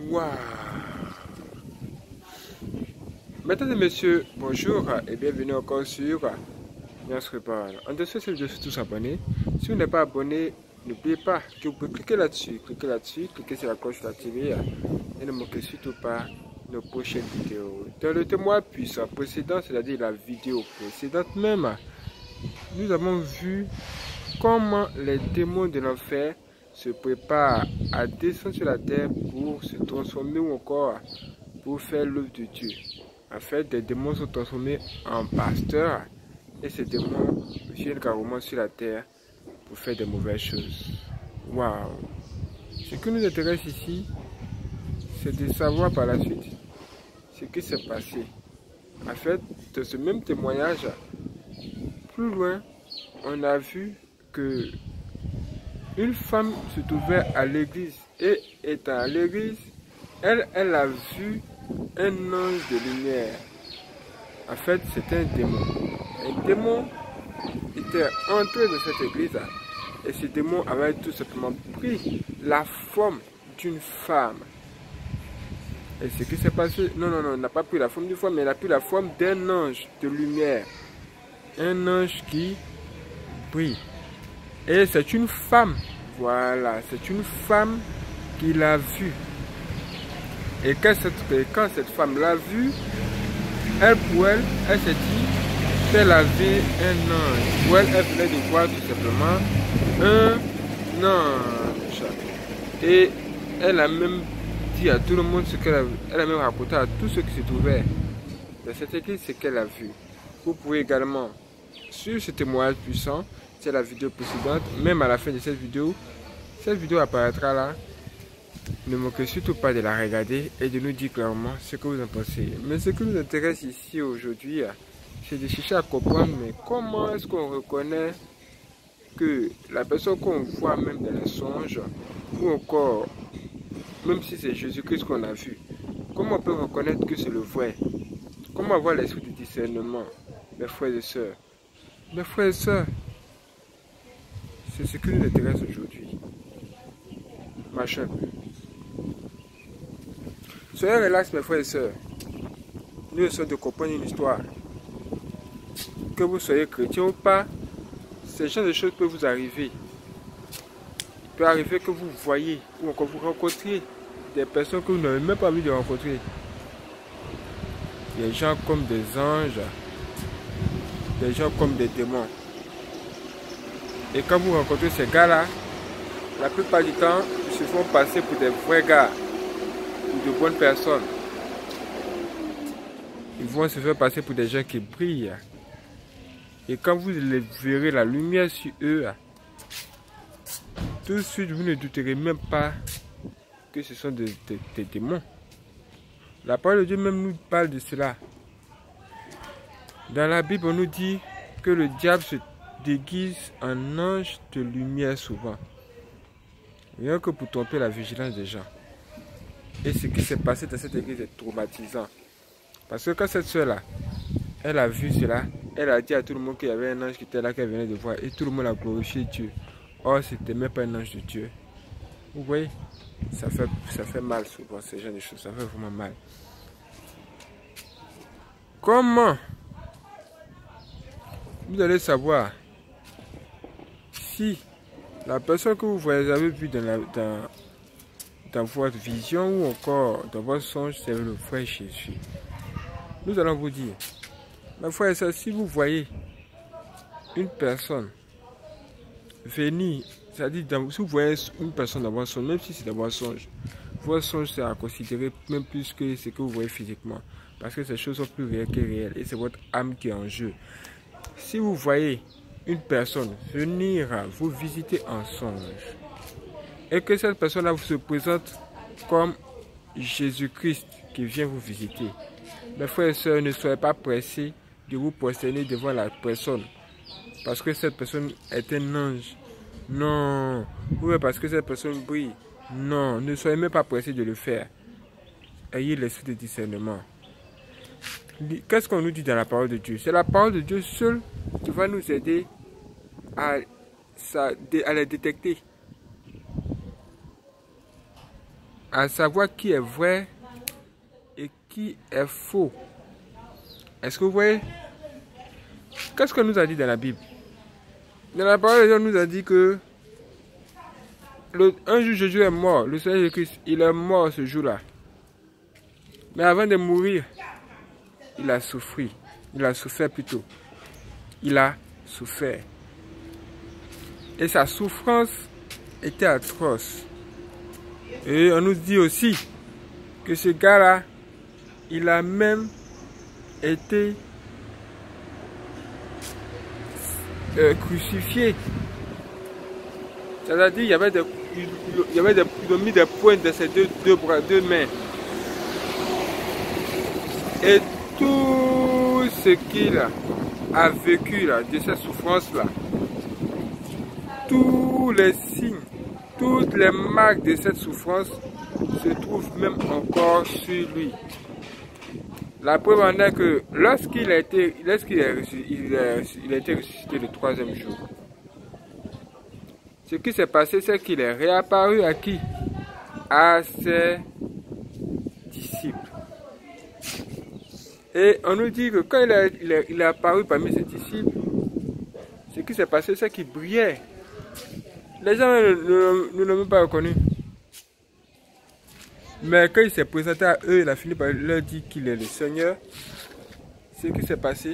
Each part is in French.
Waouh! Mesdames et messieurs, bonjour et bienvenue encore sur Bien se Parle. En dessous de cette vidéo, tous abonnés. Si vous n'êtes pas abonné, n'oubliez pas que vous pouvez cliquer là-dessus, cliquez sur la cloche d'activer et ne manquez surtout pas nos prochaines vidéos. Dans le témoin puissant précédent, c'est-à-dire la vidéo précédente même, nous avons vu comment les démons de l'enfer se préparent à descendre sur la terre pour se transformer ou encore pour faire l'œuvre de Dieu. En fait, des démons sont transformés en pasteurs et ces démons viennent carrément sur la terre pour faire de mauvaises choses. Waouh! Ce qui nous intéresse ici, c'est de savoir par la suite ce qui s'est passé. En fait, de ce même témoignage, plus loin, on a vu que une femme se trouvait à l'église et étant à l'église, elle a vu un ange de lumière. En fait, c'était un démon. Un démon était entré dans cette église et ce démon avait tout simplement pris la forme d'une femme. Et ce qui s'est passé, non, il n'a pas pris la forme d'une femme, mais il a pris la forme d'un ange de lumière. Un ange qui brille. Et c'est une femme, voilà, c'est une femme qui l'a vu. Et quand cette femme l'a vu, pour elle, elle s'est dit qu'elle avait un ange. Pour elle, elle venait de voir tout simplement un ange. Et elle a même dit à tout le monde ce qu'elle a vu. Elle a même raconté à tous ceux qui se trouvaient dans cette église ce qu'elle a vu. Vous pouvez également suivre ce témoignage puissant. C'est la vidéo précédente. Même à la fin de cette vidéo apparaîtra là. Ne manquez surtout pas de la regarder et de nous dire clairement ce que vous en pensez. Mais ce qui nous intéresse ici aujourd'hui, c'est de chercher à comprendre mais comment est-ce qu'on reconnaît que la personne qu'on voit même dans les songes, ou encore, même si c'est Jésus-Christ qu'on a vu, comment on peut reconnaître que c'est le vrai? Comment avoir l'esprit de discernement, mes frères et sœurs? Mes frères et sœurs, c'est ce qui nous intéresse aujourd'hui. Machin. Soyez relax, mes frères et sœurs. Nous essayons de comprendre une histoire. Que vous soyez chrétien ou pas, ce genre de choses peut vous arriver. Il peut arriver que vous voyez ou encore vous rencontriez des personnes que vous n'avez même pas envie de rencontrer. Des gens comme des anges, des gens comme des démons. Et quand vous rencontrez ces gars-là, la plupart du temps, ils se font passer pour des vrais gars ou de bonnes personnes. Ils vont se faire passer pour des gens qui brillent. Et quand vous les verrez la lumière sur eux, tout de suite vous ne douterez même pas que ce sont des démons. La parole de Dieu même nous parle de cela. Dans la Bible, on nous dit que le diable se déguise en ange de lumière souvent. Rien que pour tromper la vigilance des gens. Et ce qui s'est passé dans cette église est traumatisant. Parce que quand cette soeur-là, elle a vu cela, elle a dit à tout le monde qu'il y avait un ange qui était là, qu'elle venait de voir. Et tout le monde a glorifié Dieu. Or, c'était même pas un ange de Dieu. Vous voyez, ça fait mal souvent, ce genre de choses. Ça fait vraiment mal. Comment vous allez savoir si la personne que vous avez vue dans votre vision ou encore dans votre songe, c'est le frère Jésus? Nous allons vous dire, mes frères et sœurs, si vous voyez une personne venir, c'est-à-dire si vous voyez une personne dans votre songe, même si c'est dans votre songe c'est à considérer même plus que ce que vous voyez physiquement. Parce que ces choses sont plus réelles que réelles et c'est votre âme qui est en jeu. Si vous voyez une personne venir vous visiter en songe et que cette personne-là se présente comme Jésus-Christ qui vient vous visiter, mes frères et sœurs, ne soyez pas pressés de vous prosterner devant la personne parce que cette personne est un ange. Non. Ou parce que cette personne brille. Non. Ne soyez même pas pressés de le faire. Ayez l'esprit de discernement. Qu'est-ce qu'on nous dit dans la parole de Dieu? C'est la parole de Dieu seule qui va nous aider à les détecter. à savoir qui est vrai et qui est faux. Est-ce que vous voyez? Qu'est-ce qu'on nous a dit dans la Bible? Dans la parole de Dieu, on nous a dit que un jour Jésus est mort. Le Seigneur Jésus-Christ, il est mort ce jour-là. Mais avant de mourir, il a souffert. Il a souffert plutôt. Il a souffert. Et sa souffrance était atroce. Et on nous dit aussi que ce gars-là, il a même été crucifié. C'est-à-dire, ils ont mis des pointes de ses deux bras, deux mains. Et tout ce qu'il a vécu là, de cette souffrance-là, tous les signes, toutes les marques de cette souffrance se trouvent même encore sur lui. La preuve en est que lorsqu'il a été ressuscité le 3e jour, ce qui s'est passé, c'est qu'il est réapparu à qui? À ses disciples. Et on nous dit que quand il est apparu parmi ses disciples, ce qui s'est passé, c'est qu'il brillait. Les gens ne l'ont même pas reconnu. Mais quand il s'est présenté à eux, il a fini par leur dire qu'il est le Seigneur. Ce qui s'est passé,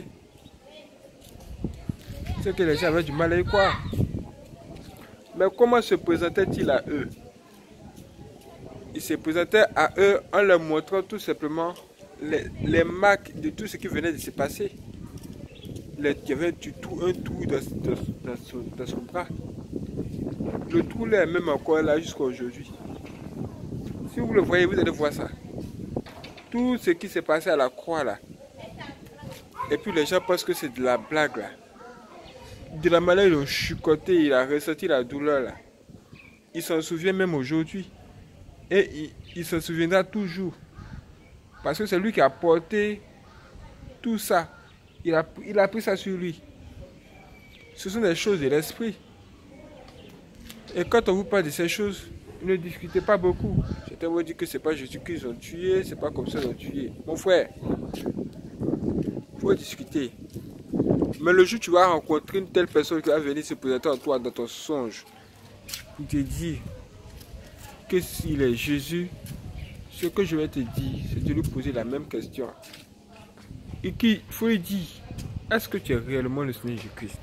c'est que les gens avaient du mal à y croire. Mais comment se présentait-il à eux? Il se présentait à eux en leur montrant tout simplement les marques de tout ce qui venait de se passer. Il y avait un trou dans son bras. Le trou là est même encore là jusqu'à aujourd'hui. Si vous le voyez, vous allez voir ça. Tout ce qui s'est passé à la croix là. Et puis les gens pensent que c'est de la blague là. De la manière dont il a chicoté, il a ressenti la douleur là. Il s'en souvient même aujourd'hui. Et il s'en souviendra toujours. Parce que c'est lui qui a porté tout ça. Il a pris ça sur lui. Ce sont des choses de l'esprit. Et quand on vous parle de ces choses, ne discutez pas beaucoup. Certains vont dire que c'est pas Jésus qu'ils ont tué, c'est pas comme ça qu'ils ont tué. Mon frère, il faut discuter. Mais le jour où tu vas rencontrer une telle personne qui va venir se présenter à toi dans ton songe, pour te dire que s'il est Jésus, ce que je vais te dire, c'est de lui poser la même question. Et qu'il faut lui dire, est-ce que tu es réellement le Seigneur Jésus-Christ?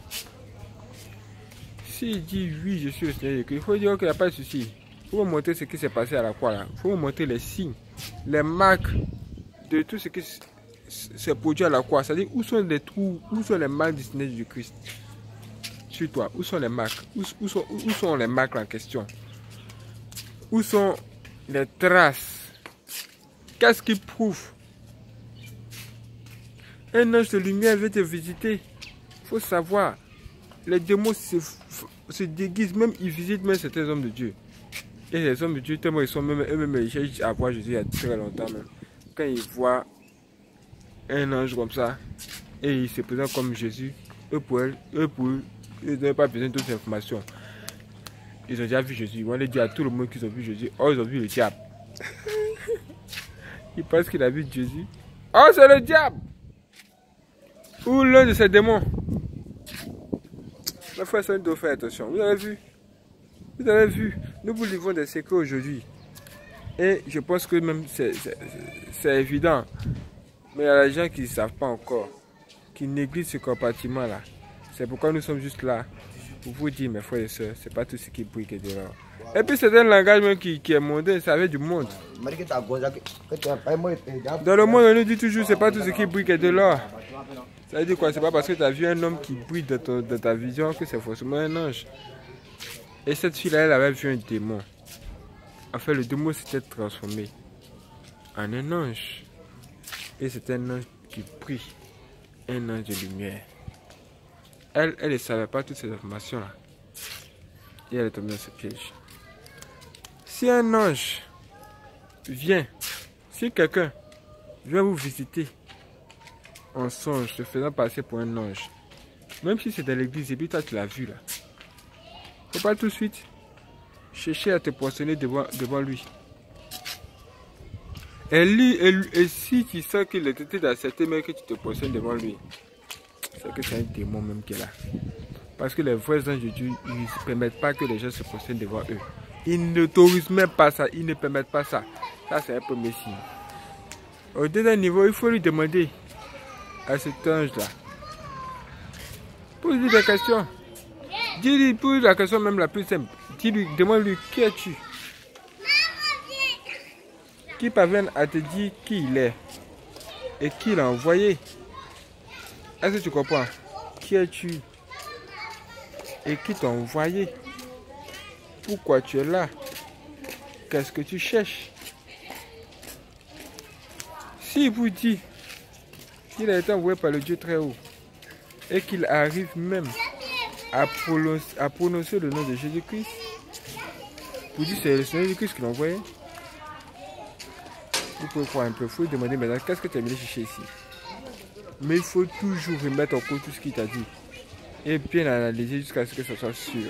S'il dit oui, je suis le Seigneur Jésus-Christ, il faut dire qu'il n'y a pas de souci. Il faut vous montrer ce qui s'est passé à la croix là. Il faut vous montrer les signes, les marques de tout ce qui s'est produit à la croix. C'est-à-dire où sont les trous, où sont les marques du Seigneur Jésus-Christ sur toi? Où sont les marques? Où sont les marques en question? Où sont les traces? Qu'est-ce qui prouve? Un ange de lumière vient te visiter. Il faut savoir. Les démons se déguisent, même ils visitent même certains hommes de Dieu. Et les hommes de Dieu, tellement ils sont eux-mêmes, ils cherchent à voir Jésus il y a très longtemps même. Quand ils voient un ange comme ça, et il se présente comme Jésus, eux ils n'ont pas besoin d'autres informations. Ils ont déjà vu Jésus. Ils vont aller dire à tout le monde qu'ils ont vu Jésus. Oh, ils ont vu le diable. Ils pensent qu'il a vu Jésus. Oh, c'est le diable. Ou l'un de ces démons. Mais frère, ça doit faire attention. Vous avez vu? Vous avez vu? Nous vous livrons des secrets aujourd'hui. Et je pense que même c'est évident. Mais il y a des gens qui ne savent pas encore. Qui négligent ce compartiment-là. C'est pourquoi nous sommes juste là. Pour vous dire, mes frères et sœurs, c'est pas tout ce qui brille que de l'or. Et puis c'est un langage même qui est mondain, ça vient du monde. Dans le monde, on nous dit toujours, c'est pas tout ce qui brille que de l'or. Ça veut dire quoi? C'est pas parce que tu as vu un homme qui brille dans ta vision que c'est forcément un ange. Et cette fille-là, elle avait vu un démon. Enfin, le démon s'était transformé en un ange. Et c'était un ange qui brille. Un ange de lumière. Elle ne savait pas toutes ces informations-là. Et elle est tombée dans ce piège. Si un ange vient, si quelqu'un vient vous visiter en songe, se faisant passer pour un ange, même si c'est dans l'église, et puis toi tu l'as vu là, faut pas tout de suite chercher à te poissonner devant lui. Et si tu sens qu'il est traité d'accepter, mais que tu te positionnes devant lui, c'est que c'est un démon même qui est là. Parce que les vrais anges de Dieu, ils ne permettent pas que les gens se positionnent devant eux. Ils n'autorisent même pas ça, ils ne permettent pas ça. Ça, c'est un premier signe. Au deuxième niveau, il faut lui demander à cet ange-là. Pose-lui des questions. Dis-lui, pose la question même la plus simple. Dis-lui, demande-lui qui es-tu? Qui parvient à te dire qui il est et qui l'a envoyé? Est-ce que tu comprends? Qui es-tu et qui t'a envoyé? Pourquoi tu es là? Qu'est-ce que tu cherches? S'il vous dit qu'il a été envoyé par le Dieu très haut et qu'il arrive même à prononcer le nom de Jésus-Christ, vous dites c'est le Seigneur Jésus-Christ qui l'a envoyé, vous pouvez croire un peu. Il faut lui demander maintenant qu'est-ce que tu es venu chercher ici. Mais il faut toujours remettre en cause tout ce qu'il t'a dit et bien analyser jusqu'à ce que ça soit sûr.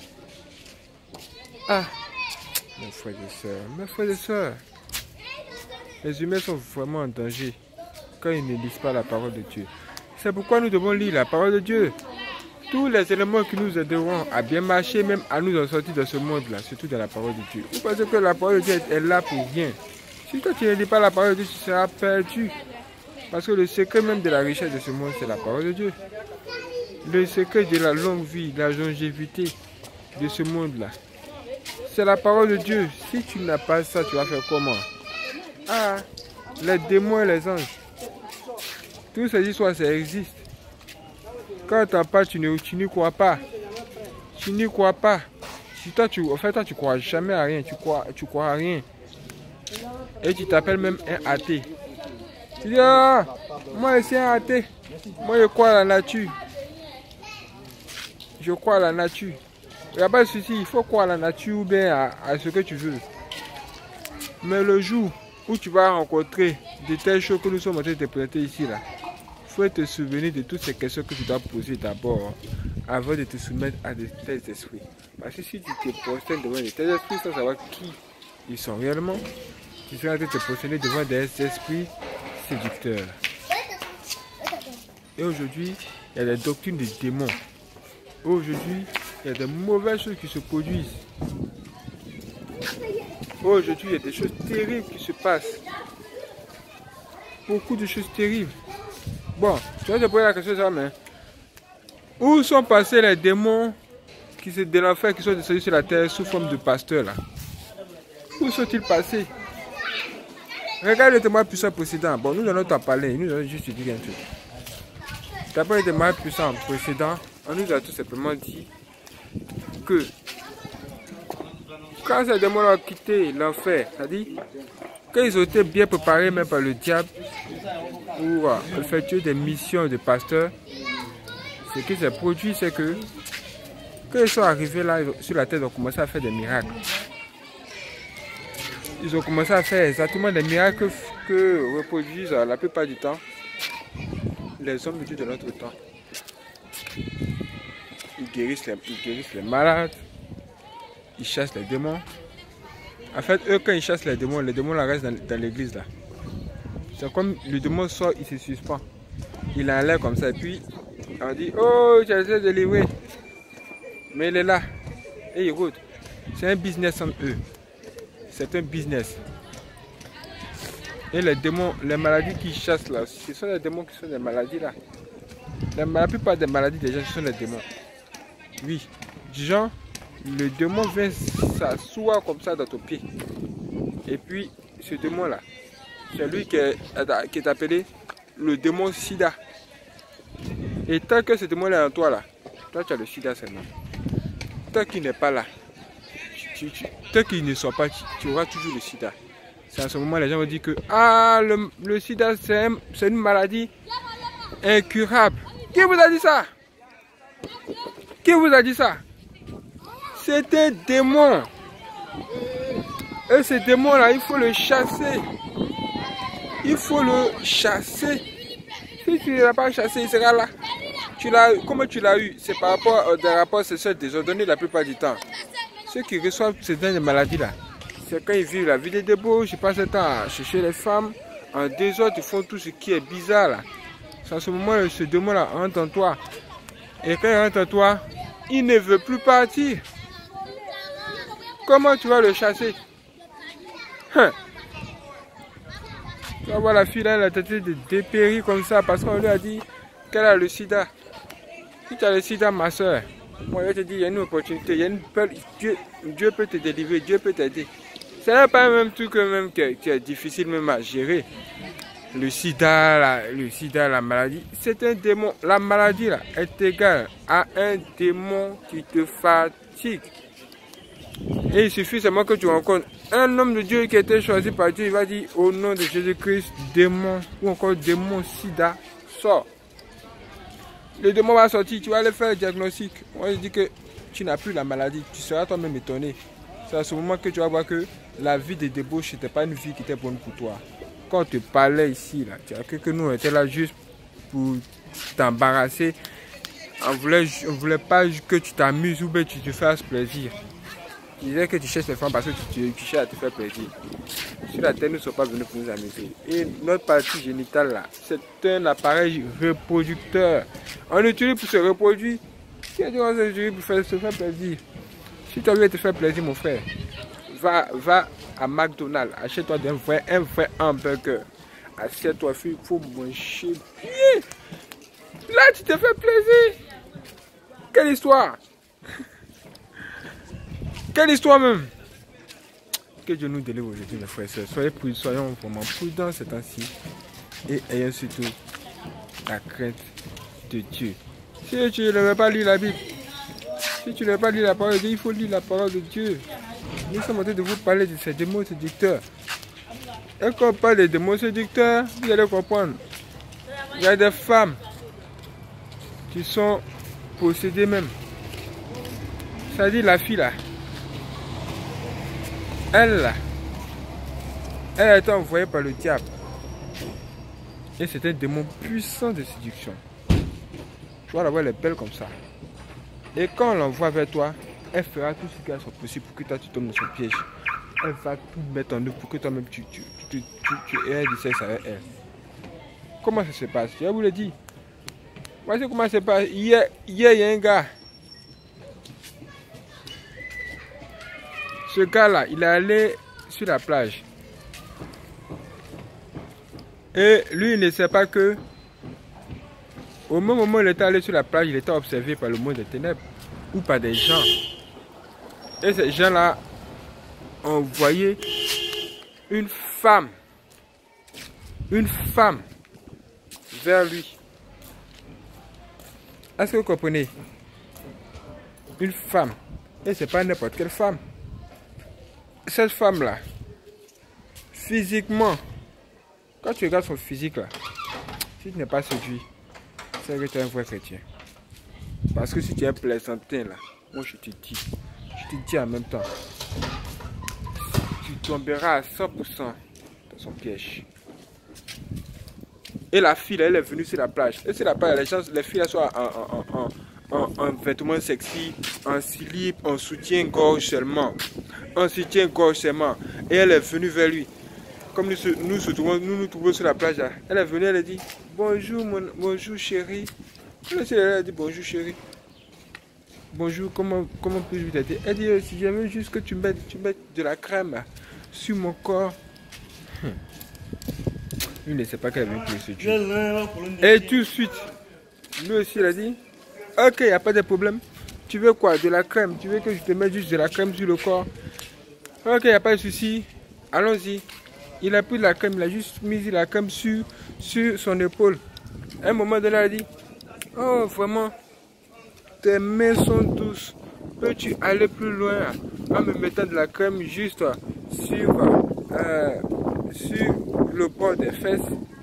Ah, mes frères et sœurs, les humains sont vraiment en danger quand ils ne lisent pas la parole de Dieu. C'est pourquoi nous devons lire la parole de Dieu. Tous les éléments qui nous aideront à bien marcher, même à nous en sortir de ce monde-là, surtout dans la parole de Dieu. Vous pensez que la parole de Dieu est là pour rien. Si toi tu ne lis pas la parole de Dieu, tu seras perdu. Parce que le secret même de la richesse de ce monde, c'est la parole de Dieu. Le secret de la longue vie, de la longévité de ce monde-là, c'est la parole de Dieu. Si tu n'as pas ça, tu vas faire comment? Ah, les démons et les anges. Toutes ces histoires, ça existe. Quand tu n'en parles, tu n'y crois pas. Tu n'y crois pas. Si toi, en fait, toi, tu ne crois jamais à rien. Tu crois à rien. Et tu t'appelles même un athée. Tu dis, ah, moi, je suis un athée. Moi, je crois à la nature. Je crois à la nature. Il n'y a pas de souci. Il faut croire à la nature ou bien à ce que tu veux. Mais le jour où tu vas rencontrer de telles choses que nous sommes en train de te présenter ici, là, il faut te souvenir de toutes ces questions que tu dois poser d'abord avant de te soumettre à de tels esprits. Parce que si tu te positionnes devant de tels esprits sans savoir qui ils sont réellement, tu seras en train de te positionner devant des esprits séducteurs. Et aujourd'hui, il y a des doctrines des démons. Aujourd'hui, il y a des mauvaises choses qui se produisent. Aujourd'hui, il y a des choses terribles qui se passent. Beaucoup de choses terribles. Bon, tu vas te poser la question, ça, mais où sont passés les démons de l'enfer qui sont descendus sur la terre sous forme de pasteurs là? Où sont-ils passés? Regarde le témoin puissant précédent. Bon, nous allons t'en parler. Nous allons juste te dire un truc. D'après le témoin puissant précédent, on nous a tout simplement dit que quand ces démons ont quitté l'enfer, c'est-à-dire qu'ils ont été bien préparés même par le diable pour effectuer des missions de pasteur, ce qui s'est produit, c'est que quand ils sont arrivés là sur la terre, ils ont commencé à faire des miracles. Ils ont commencé à faire exactement des miracles que reproduisent la plupart du temps les hommes de Dieu de notre temps. Ils guérissent les malades, ils chassent les démons. En fait, eux, quand ils chassent les démons là restent dans l'église là. C'est comme le démon sort, il se suspend. Il a l'air comme ça. Et puis, on dit, oh, j'ai essayé de livrer. Mais il est là. Et il roule. C'est un business entre eux. C'est un business. Et les démons, les maladies qu'ils chassent là, ce sont les démons qui sont des maladies là. La plupart des maladies déjà, ce sont les démons. Oui. Du genre, le démon vient s'asseoir comme ça dans ton pied. Et puis, ce démon là, c'est lui qui est appelé le démon sida. Et tant que ce démon est en toi là, toi tu as le sida seulement. Tant qu'il n'est pas là, tant qu'il ne sort pas, tu auras toujours le sida. C'est à ce moment les gens vont dire que ah, le sida c'est une maladie incurable. Qui vous a dit ça? Qui vous a dit ça? C'est un démon. Et ce démon là, il faut le chasser. Il faut le chasser. Si tu ne l'as pas chassé, il sera là. Comment tu l'as eu? C'est par rapport à des rapports sexuels désordonnés la plupart du temps. Ceux qui reçoivent ces maladies là, c'est quand ils vivent la vie des débauches, ils passent le temps à chercher les femmes. En désordre, ils font tout ce qui est bizarre là. C'est à ce moment, ce démon là rentre en toi. Et quand il rentre en toi, il ne veut plus partir. Comment tu vas le chasser? Hein? Tu vas voir la fille là, elle a tenté de dépérir comme ça parce qu'on lui a dit qu'elle a le sida. Si tu as le sida, ma soeur, moi je te dis, il y a une opportunité, il y a une peur, Dieu peut te délivrer, Dieu peut t'aider. Ce n'est pas le même truc même qui est difficile même à gérer. Le sida, la maladie, c'est un démon. La maladie là est égale à un démon qui te fatigue. Et il suffit seulement que tu rencontres un homme de Dieu qui a été choisi par Dieu, il va dire au nom de Jésus-Christ, démon, ou encore démon sida, sort. Le démon va sortir, tu vas aller faire le diagnostic. Moi je dis que tu n'as plus la maladie, tu seras toi-même étonné. C'est à ce moment que tu vas voir que la vie de débauche, ce n'était pas une vie qui était bonne pour toi. Quand on te parlait ici, là, tu as cru que nous on était là juste pour t'embarrasser. On voulait pas que tu t'amuses ou que tu te fasses plaisir. Tu disais que tu cherches les femmes parce que tu cherches à te faire plaisir. Sur la terre, nous ne sommes pas venus pour nous amuser. Et notre partie génitale là, c'est un appareil reproducteur. On l'utilise pour se reproduire. Tu as dit qu'on l'utilise pour se faire plaisir. Si tu as envie de te faire plaisir, mon frère, va à McDonald's, achète-toi un vrai hamburger. Assieds-toi, il faut manger bien. Là, tu te fais plaisir. Quelle histoire! Quelle histoire même! Que Dieu nous délivre aujourd'hui, mes frères et sœurs. Soyons vraiment prudents ces temps-ci et ayons surtout la crainte de Dieu. Si tu ne veux pas lire la Bible, si tu ne veux pas lire la parole de Dieu, il faut lire la parole de Dieu. Nous sommes en train de vous parler de ces démons séducteurs. Et quand on parle des démons séducteurs, vous allez comprendre. Il y a des femmes qui sont possédées même. C'est-à-dire la fille là. Elle a été envoyée par le diable. Et c'est un démon puissant de séduction. Tu vas la voir, elle est belle comme ça. Et quand on l'envoie vers toi, elle fera tout ce qu'elle soit possible pour que toi tu tombes dans son piège. Elle va tout mettre en œuvre pour que toi-même tu aies du sexe avec elle. Comment ça se passe? Je vous le dis. Voici comment ça se passe. Hier, il y a un gars. Ce gars-là, il est allé sur la plage. Et lui, il ne sait pas que au même moment où il était allé sur la plage, il était observé par le monde des ténèbres ou par des gens. Et ces gens-là ont envoyé une femme vers lui. Est-ce que vous comprenez? Une femme. Et c'est pas n'importe quelle femme. Cette femme-là, physiquement, quand tu regardes son physique là, si tu n'es pas séduit, c'est que tu es un vrai chrétien. Parce que si tu es un plaisantin là, moi je te dis en même temps, tu tomberas à 100% dans son piège. Et la fille là, elle est venue sur la plage. Et sur la plage, les filles elles sont en vêtements sexy, en slip, en soutien-gorge seulement. En soutien-gorge seulement. Et elle est venue vers lui. Comme nous nous trouvons sur la plage là. Elle est venue, elle a dit bonjour, bonjour chérie. Elle a dit bonjour chérie. Bonjour, comment puis-je vous aider? Elle dit si j'aimerais juste que tu mettes de la crème sur mon corps. Lui ne sait pas qu'elle est venue pour le séduire. Et tout de suite, lui aussi il a dit ok, il n'y a pas de problème. Tu veux quoi? De la crème? Tu veux que je te mette juste de la crème sur le corps? Ok, il n'y a pas de souci. Allons-y. Il a pris de la crème, il a juste mis de la crème sur son épaule. À un moment donné, il a dit oh, vraiment, tes mains sont douces. Peux-tu aller plus loin en me mettant de la crème juste sur le bord des fesses?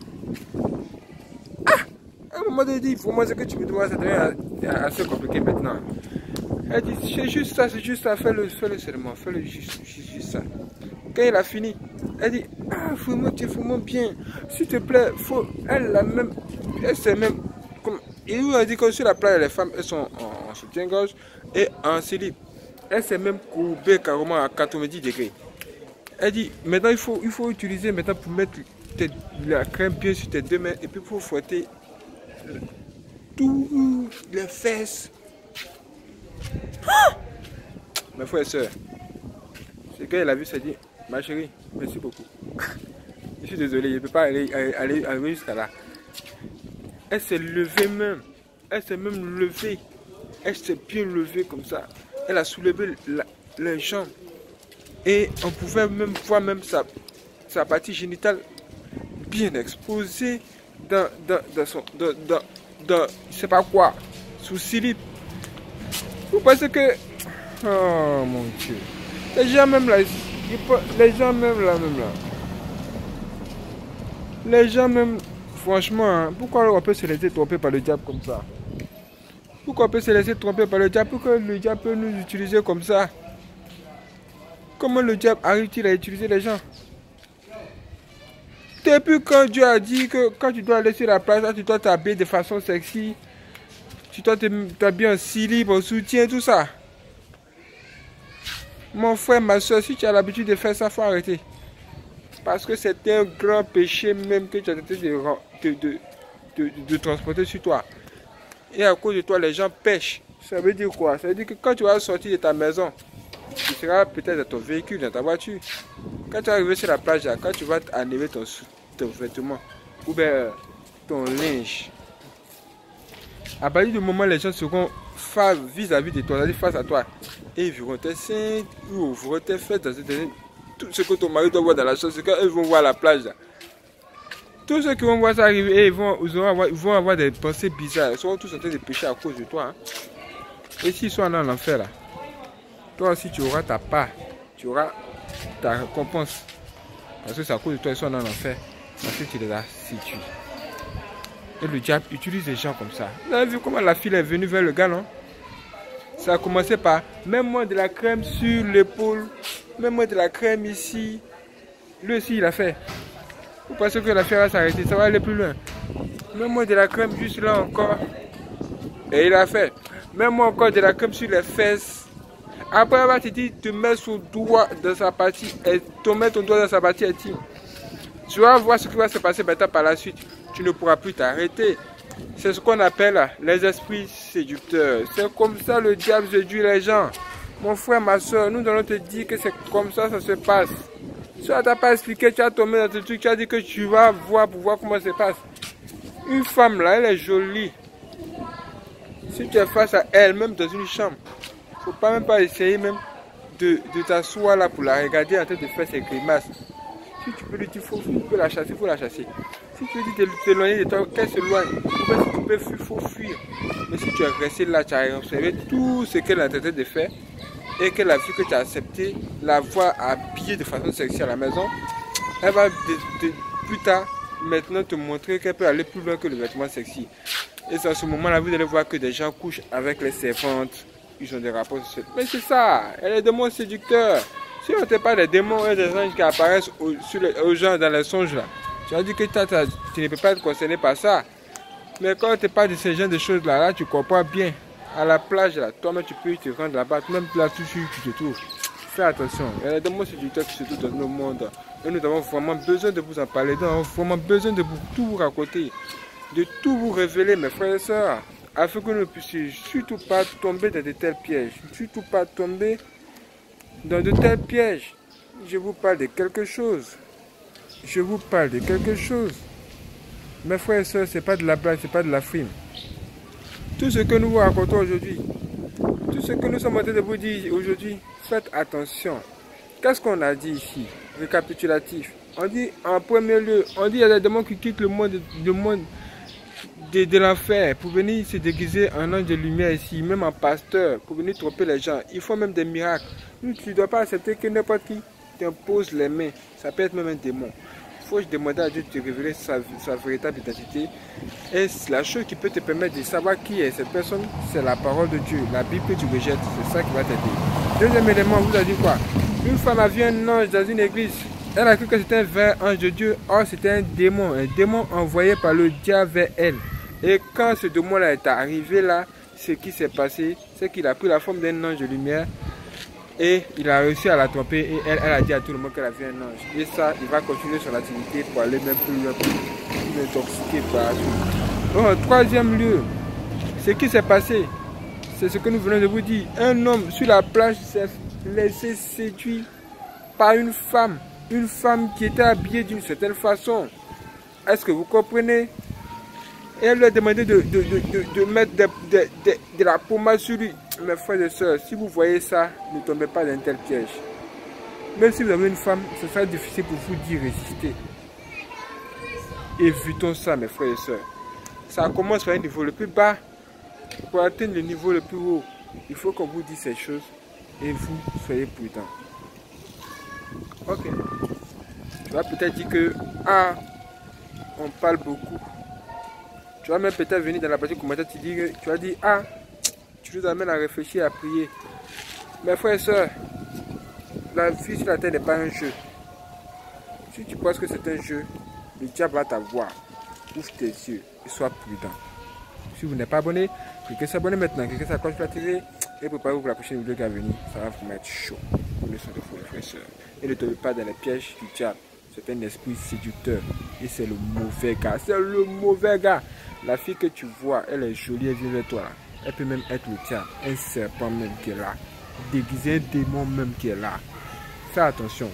À un moment donné, il dit, pour moi, ce que tu me demandes, ça devient assez compliqué maintenant. Elle dit, c'est juste ça, fais-le seulement, fais-le juste ça. Quand il a fini, elle dit, ah, vraiment, tu es vraiment bien. S'il te plaît, elle s'est même, comme, il nous a dit que sur la plage, les femmes, elles sont en soutien-gorge et en slip. Elle s'est même courbée carrément à 90 degrés. Elle dit, maintenant il faut utiliser maintenant pour mettre la crème bien sur tes deux mains et puis pour frotter tous les fesses. Mes frères et soeurs, c'est quand elle a vu, ça dit, ma chérie, merci beaucoup. Je suis désolé, je ne peux pas aller jusqu'à là. Elle s'est levée même. Elle s'est même levée. Elle s'est bien levée comme ça. Elle a soulevé les jambes. Et on pouvait même voir même sa partie génitale bien exposée dans je sais pas quoi, sous slip. Vous pensez que... Oh mon Dieu. Les gens même là, les gens même, franchement, hein, pourquoi on peut se laisser tromper par le diable comme ça? Pourquoi on peut se laisser tromper par le diable? Pourquoi le diable peut nous utiliser comme ça? Comment le diable arrive-t-il à utiliser les gens? Depuis quand Dieu a dit que quand tu dois aller sur la plage, tu dois t'habiller de façon sexy, tu dois t'habiller en slip, en soutien, tout ça. Mon frère, ma soeur, si tu as l'habitude de faire ça, il faut arrêter. Parce que c'est un grand péché même que tu as tenté de transporter sur toi. Et à cause de toi, les gens pêchent. Ça veut dire quoi? Ça veut dire que quand tu vas sortir de ta maison, tu seras peut-être dans ton véhicule, dans ta voiture. Quand tu vas arriver sur la plage, quand tu vas enlever ton vêtement ou bien ton linge, à partir du moment où les gens seront vis-à-vis de toi, c'est-à-dire face à toi, et ils verront tes seins, ou verront tes fesses, tout ce que ton mari doit voir dans la chambre, c'est quand ils vont voir la plage. Tous ceux qui vont voir ça arriver, ils vont avoir des pensées bizarres. Ils seront tous en train de pécher à cause de toi. Hein. Et s'ils sont dans l'enfer là, toi aussi tu auras ta part, tu auras ta récompense. Parce que c'est à cause de toi qu'ils sont dans l'enfer. Parce que tu les as séduits. Et le diable utilise les gens comme ça. Vous avez vu comment la fille est venue vers le gars, non? Ça a commencé par, mets-moi de la crème sur l'épaule, mets-moi de la crème ici. Lui aussi, il a fait. Vous pensez que l'affaire va s'arrêter, ça va aller plus loin. Mets-moi de la crème juste là encore. Et il a fait. Mets-moi encore de la crème sur les fesses. Après, elle va te dire, te mets son doigt dans sa partie, et te mets ton doigt dans sa partie intime. Tu vas voir ce qui va se passer maintenant par la suite. Tu ne pourras plus t'arrêter. C'est ce qu'on appelle les esprits séducteurs. C'est comme ça le diable séduit les gens. Mon frère, ma soeur, nous allons te dire que c'est comme ça ça se passe. Si on ne t'a pas expliqué, tu as tombé dans ce truc, tu as dit que tu vas voir pour voir comment ça se passe. Une femme là, elle est jolie. Si tu es face à elle, même dans une chambre, il ne faut pas même pas essayer même de t'asseoir là pour la regarder en train de faire ses grimaces. Si tu peux lui dire, il faut la chasser, il faut la chasser. Si tu lui dis de t'éloigner de toi, qu'elle s'éloigne. Si tu peux fuir, il faut fuir. Mais si tu es resté là, tu as observé tout ce qu'elle a tenté de faire et qu'elle a vu que tu as accepté la voir habillée de façon sexy à la maison, elle va plus tard maintenant te montrer qu'elle peut aller plus loin que le vêtement sexy. Et c'est à ce moment-là, vous allez voir que des gens couchent avec les servantes. Ils ont des rapports sexuels. Mais c'est ça, elle est des démons séducteurs. Si on ne pas des démons et des anges qui apparaissent aux gens dans les songes là, tu as dit que tu ne peux pas être concerné par ça. Mais quand tu parles de ces genres de choses là, tu comprends bien. À la plage là, toi-même tu peux te rendre là-bas, même là tout où tu te trouves. Fais attention, il y a des démons séducteurs qui se trouvent dans le monde. Et nous avons vraiment besoin de vous en parler, nous avons vraiment besoin de tout vous raconter, de tout vous révéler mes frères et sœurs, afin que nous ne puissions surtout pas tomber dans de tels pièges, surtout pas tomber dans de tels pièges. Je vous parle de quelque chose. Je vous parle de quelque chose. Mes frères et sœurs, ce n'est pas de la blague, ce n'est pas de la frime. Tout ce que nous vous racontons aujourd'hui, tout ce que nous sommes en train de vous dire aujourd'hui, faites attention. Qu'est-ce qu'on a dit ici? Récapitulatif. On dit en premier lieu, on dit qu'il y a des démons qui quittent le monde de l'enfer pour venir se déguiser en ange de lumière ici, même en pasteur, pour venir tromper les gens. Il faut même des miracles. Tu ne dois pas accepter que n'importe qui t'impose les mains. Ça peut être même un démon. Il faut demander à Dieu de te révéler sa véritable identité. Et la chose qui peut te permettre de savoir qui est cette personne, c'est la parole de Dieu. La Bible que tu rejettes, c'est ça qui va t'aider. Deuxième élément, vous avez dit quoi? Une femme a vu un ange dans une église. Elle a cru que c'était un vrai ange de Dieu. Or, c'était un démon envoyé par le diable vers elle. Et quand ce démon-là est arrivé là, ce qui s'est passé, c'est qu'il a pris la forme d'un ange de lumière. Et il a réussi à la tromper et elle a dit à tout le monde qu'elle a vu un ange. Et ça, il va continuer son activité pour aller même plus loin, plus intoxiqué partout. Oh, troisième lieu, ce qui s'est passé, c'est ce que nous venons de vous dire. Un homme sur la plage s'est laissé séduire par une femme qui était habillée d'une certaine façon. Est-ce que vous comprenez? Et elle lui a demandé de mettre de la pommade sur lui. Mes frères et sœurs, si vous voyez ça, ne tombez pas dans un tel piège. Même si vous avez une femme, ce sera difficile pour vous d'y résister. Évitons ça, mes frères et sœurs. Ça commence par un niveau le plus bas. Pour atteindre le niveau le plus haut, il faut qu'on vous dise ces choses et vous soyez prudents. Ok. Tu vas peut-être dire que, on parle beaucoup. Tu vas même peut-être venir dans la partie commentaire, tu vas dire, tu nous amènes à réfléchir, à prier. Mes frères et sœurs, la vie sur la terre n'est pas un jeu. Si tu penses que c'est un jeu, le diable va t'avoir. Ouvre tes yeux et sois prudent. Si vous n'êtes pas abonné, cliquez sur abonner maintenant, cliquez sur la cloche pour la TV et préparez-vous pour la prochaine vidéo qui va venir. Ça va vous mettre chaud. Prenez soin de vous, les frères et sœurs. Et ne tombez pas dans les pièges du diable. C'est un esprit séducteur et c'est le mauvais gars. C'est le mauvais gars. La fille que tu vois, elle est jolie, elle vient vers toi. Elle peut même être le diable, un serpent même qui est là. Déguisé, un démon même qui est là. Fais attention.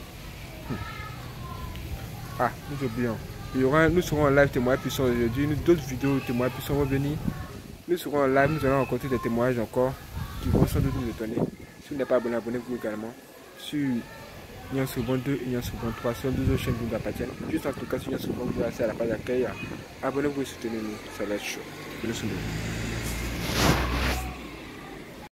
Nous oublions. Nous serons en live témoins puissants aujourd'hui. D'autres vidéos témoins puissants vont venir. Nous serons en live, nous allons rencontrer des témoignages encore qui vont sans doute nous étonner. Si vous n'êtes pas abonné, abonnez-vous également. Sur Union Sorbonne 2 et Union Sorbonne 3, sur deux autres chaînes qui nous appartiennent. Juste en tout cas, sur Union Sorbonne, vous allez à la page d'accueil. Abonnez-vous et soutenez-nous. Ça va être chaud.